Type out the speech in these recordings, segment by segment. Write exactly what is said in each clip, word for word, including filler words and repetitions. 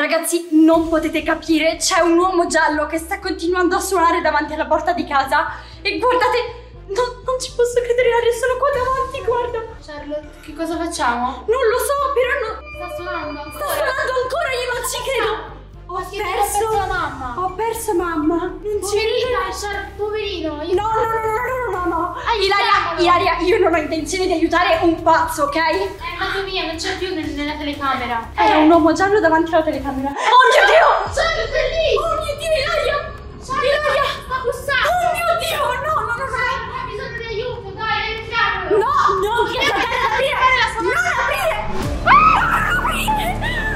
Ragazzi, non potete capire, c'è un uomo giallo che sta continuando a suonare davanti alla porta di casa. E guardate, non, non ci posso credere, Ilaria, sono qua davanti, guarda. Charlotte, che cosa facciamo? Non lo so, però no. Sta suonando ancora. Sta suonando ancora, io non ci credo. Ho Ma che perso, ho perso la mamma. Ho perso mamma. Non ci Poverina, credo. Charlotte, poverino. Io... No, no, no, no, no, no, no. Aiutiamolo. Ilaria, Ilaria, io non ho intenzione di aiutare un pazzo, ok? È andato via, non c'è più nel- nella telecamera. Era un uomo giallo davanti alla telecamera. Oh mio Dio! Charlotte è lì! Oh mio Dio, Ilaria! Ilaria, sta bussando! Oh mio Dio! No, no, no, no! Ha bisogno di aiuto, dai, aiutiamolo! No, non guardate ad aprire! Non aprire! Non aprire!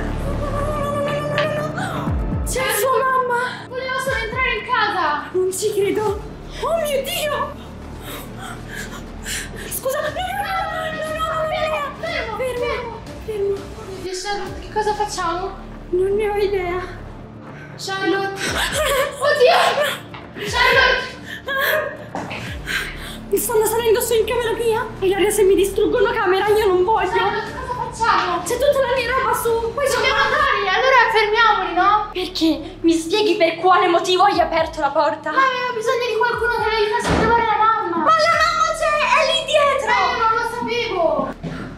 C'è sua mamma! Voleva solo entrare in casa! Non ci credo! Oh mio Dio! Scusa! No, no, no, no, no, Fermo, fermo, fermo! Fermo! Oh mio Dio, Charlotte, che cosa facciamo? Non ne ho idea! Charlotte! Oddio! Charlotte! Mi stanno salendo su in camera mia! Ilaria, se mi distruggono la camera io non voglio! Charlotte, cosa facciamo? C'è tutta la mia roba su! Poi Dobbiamo andare, allora fermiamoli, no? Perché? Mi spieghi per quale motivo hai aperto la porta? Ma aveva bisogno di qualcuno che lo aiutasse a trovare la mamma! Ma la mamma c'è! È lì dietro! Eh, non lo sapevo!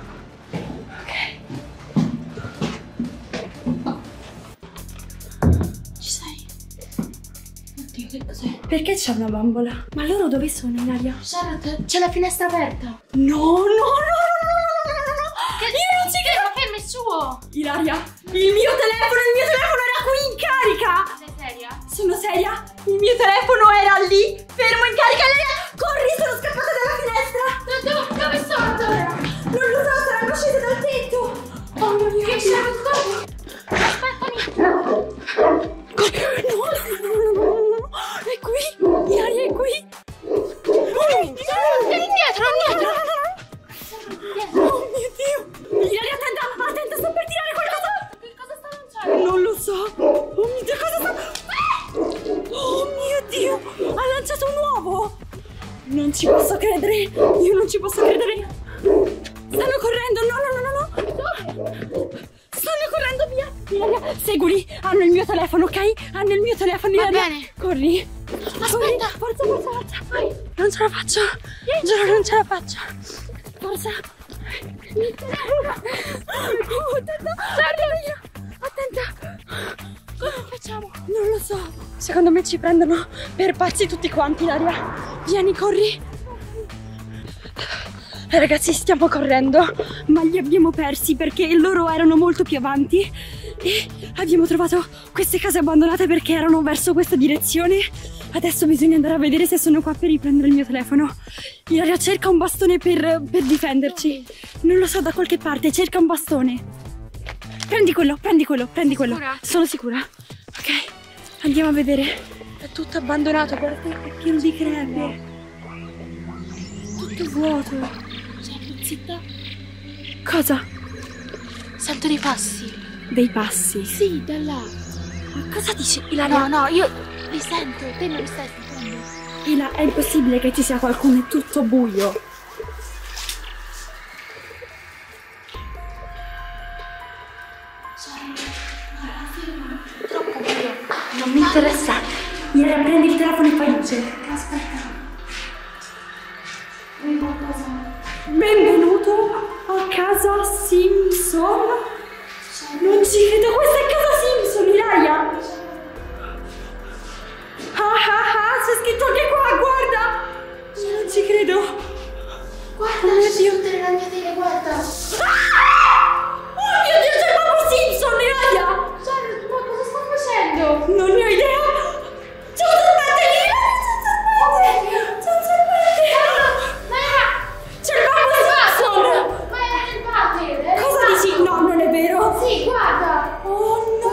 Ci sei? Oddio, che cos'è? Perché c'è una bambola? Ma loro dove sono, Ilaria? Charlotte, c'è la finestra aperta! No, no, no, no, no, no, no, no! Che... Io non ci credo! Ma che è suo? Ilaria, il mio telefono, il mio telefono era qui in carica! Sei seria? Sono seria? Il mio telefono era lì, fermo in carica! Ilaria, corri, sono scappata dalla finestra! Dove, dove sono ora? Non lo so, saranno scese dal tetto! Oh mio Dio! Che Charlotte? Aspettami! Corri! No, no, no, no, no, no, no! È qui! Ilaria, è qui! Oh mio Dio! Vieni indietro, indietro! Oh mio Dio! Ilaria, attenta! Attenta, sto per tirare qualcosa! Che cosa sta lanciando? Non lo so! Oh mio Dio, cosa sta... Oh mio Dio! Ha lanciato un uovo! Non ci posso credere! Io non ci posso credere! Stanno correndo! No, no, no, no, no! Stanno correndo via! Ilaria, seguili! Hanno il mio telefono, ok? Hanno il mio telefono, Va Ilaria! bene. Corri! Aspetta! Corri. Forza, forza, forza! Vai! Non ce la faccio! Giuro, non ce la faccio! Forza! Il telefono! Oh, attenta! Attenta! Cosa facciamo? Non lo so. Secondo me ci prendono per pazzi tutti quanti, Ilaria. Vieni, corri. Eh, ragazzi, stiamo correndo, ma li abbiamo persi perché loro erano molto più avanti e abbiamo trovato queste case abbandonate perché erano verso questa direzione. Adesso bisogna andare a vedere se sono qua per riprendere il mio telefono. Ilaria, cerca un bastone per, per difenderci. Non lo so, da qualche parte, cerca un bastone. Prendi quello, prendi quello, prendi quello. Sicura? Sono sicura. Ok, andiamo a vedere. È tutto abbandonato, guardate, è pieno di crepe. Tutto vuoto. Zitta. Cosa? Sento dei passi. Dei passi. Sì, da là. Ma cosa dici, Ilaria? No, no, io li sento, te non li stai sentendo. Ila, è impossibile che ci sia qualcuno, è tutto buio. Troppo buio. Non mi interessa. Ilaria, prendi il telefono e fai luce. Aspetta. Vuoi qualcosa? Benvenuto a casa Simpson. Non ci credo, questa è casa Simpson, Ilaria. Ah ah ah, c'è scritto anche qua, guarda. Io non ci credo. Guarda, Oh mio ci Dio. sono tutte le ragnatele, guarda. Ah! Oh mio Dio, c'è proprio Simpson, Ilaria. Charlotte, ma cosa sta facendo? Non ne ho idea. C'è un serpente lì. C'è un serpente. Ma era... C'è il babbo Simpson. Ma era il padre! Cosa dici? No, non è vero. Sì, guarda! Oh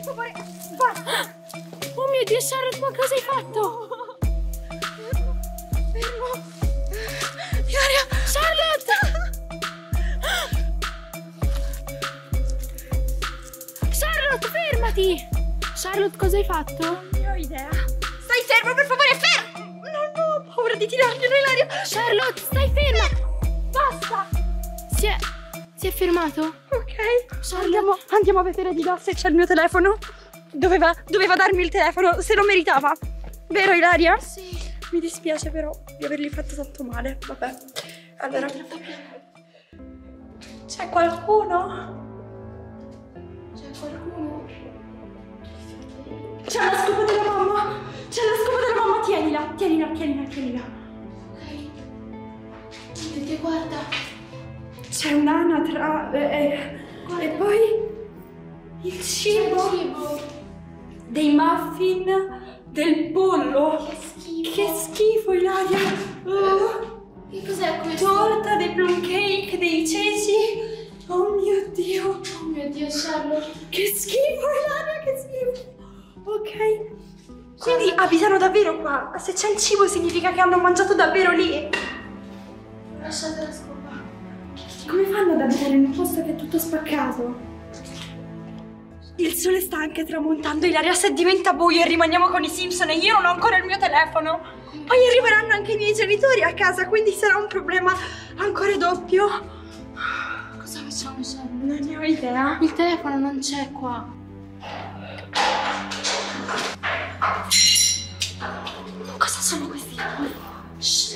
stupore. Basta. Oh mio Dio, Charlotte, ma cosa hai fatto? Fermo. Ilaria. Charlotte! Charlotte, fermati! Charlotte, cosa hai fatto? Non ho idea. Stai fermo, per favore, fermo! No, no, ho paura di tirarglielo, Ilaria. Charlotte, stai ferma! Basta. Si è... si è fermato? Ok. Andiamo, andiamo a vedere di là se c'è il mio telefono. Doveva, doveva darmi il telefono, se lo meritava. Vero, Ilaria? Sì. Mi dispiace però di avergli fatto tanto male. Vabbè. Allora. C'è qualcuno? C'è qualcuno? C'è la scopa della mamma! C'è la scopa della mamma! Tienila, tienila, tienila, tienila. Ok. Perché guarda. C'è un'anatra eh, eh, e poi il cibo. Il cibo. Dei muffin, del pollo. Che schifo. Che schifo, Ilaria. Oh. Che cos'è questo? Torta, dei plum cake, dei ceci. Oh mio Dio. Oh mio Dio, Charlotte. Che schifo, Ilaria, che schifo. Ok. Quindi abitano davvero qua. Se c'è il cibo significa che hanno mangiato davvero lì. Lasciate la scopa. Come fanno ad abitare in un posto che è tutto spaccato? Il sole sta anche tramontando, Ilaria, se diventa buio e rimaniamo con i Simpson e io non ho ancora il mio telefono. Poi arriveranno anche i miei genitori a casa, quindi sarà un problema ancora doppio. Cosa facciamo, Charlotte? Non ne ho idea. Il telefono non c'è qua. Cosa sono questi? Shh.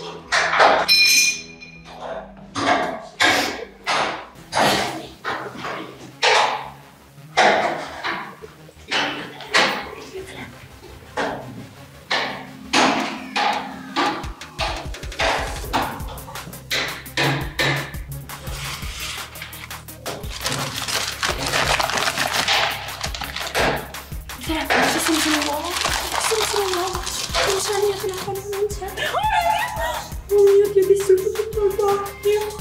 Oh mio Dio, ho distrutto tutto il bagno.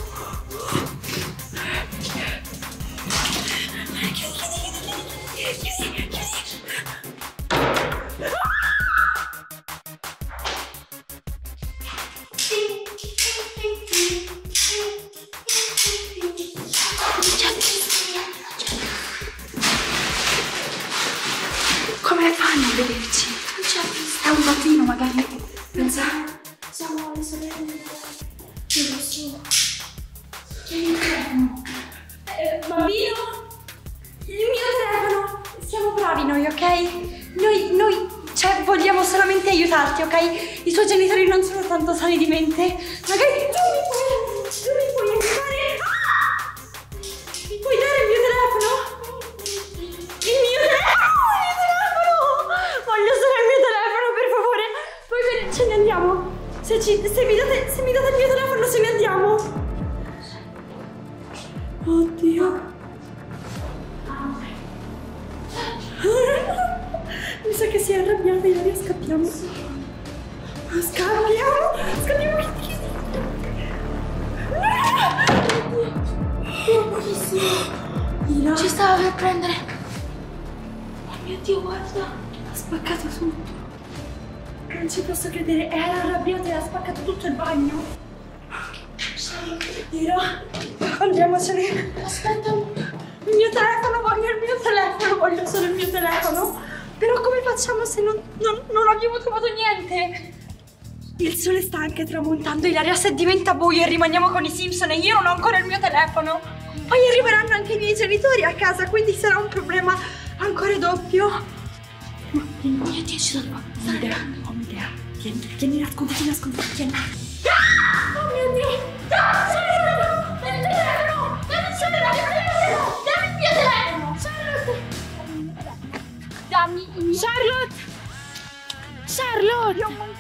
Come fanno a vederci? Non c'è visto. È un bambino magari. Pensa. Siamo alle sorelle. Io lo so. Tieni il telefono. Eh, bambino? Il mio telefono. Siamo bravi noi, ok? Noi, noi, cioè, vogliamo solamente aiutarti, ok? I tuoi genitori non sono tanto sani di mente. Magari tu mi puoi, tu mi puoi aiutare. Ah! Mi puoi dare il mio telefono? Il mio telefono! Il mio telefono! Voglio solo il mio telefono, per favore. Poi ve- ce ne andiamo. Se, ci, se, mi date, se mi date il mio telefono, se ne andiamo. Oddio. Mi sa che si è arrabbiata, Ilaria, scappiamo. Scappiamo! Scappiamo! Ila. Ci stava per prendere. Oh mio Dio, guarda. Ha spaccato tutto. Non ci posso credere, era arrabbiata e ha spaccato tutto il bagno. Ila, andiamocene. Aspetta. Il mio telefono, voglio il mio telefono, voglio solo il mio telefono. Però come facciamo se non, non, non abbiamo trovato niente? Il sole sta anche tramontando, Ilaria, se diventa buio e rimaniamo con i Simpson e io non ho ancora il mio telefono. Poi arriveranno anche i miei genitori a casa, quindi sarà un problema ancora doppio. Ma vieni, Oh mio Dio, ci sono. ho un'idea, ho un'idea. Tieni, tieni, nasconditi, nasconditi, tieni. Ah! Oh mio Dio! Ah! Sono il telefono! Dammi il mio telefono! Dammi il mio telefono! Charlotte! Dammi il mio... Charlotte! Charlotte!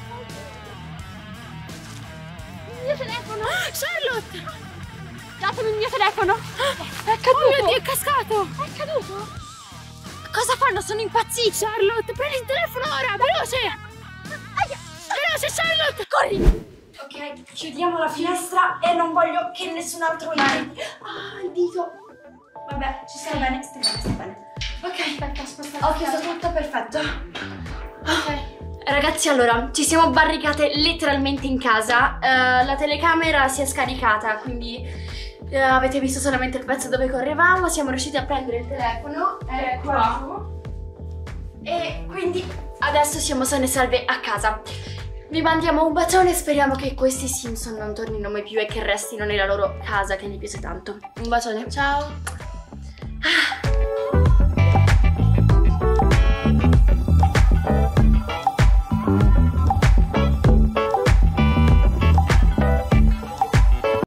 Il mio telefono! Charlotte! Datemi il mio telefono! È caduto! Oh mio Dio, è cascato! È caduto? Cosa fanno? Sono impazziti! Charlotte, prendi il telefono ora, veloce! Aia! Veloce, Charlotte! Corri! Ok, chiudiamo la finestra e non voglio che nessun altro entri. Ah, il dito! Vabbè, ci sta bene, sta bene, sta bene. Ok, Aspetta, aspetta. Ho chiuso tutto, perfetto. Ok. Ragazzi, allora, ci siamo barricate letteralmente in casa. uh, La telecamera si è scaricata, quindi uh, avete visto solamente il pezzo dove correvamo. Siamo riusciti a prendere il telefono, è qua giù. E quindi adesso siamo sane e salve a casa. Vi mandiamo un bacione e speriamo che questi Simpson non tornino mai più e che restino nella loro casa che gli piace tanto. Un bacione. Ciao. Ah.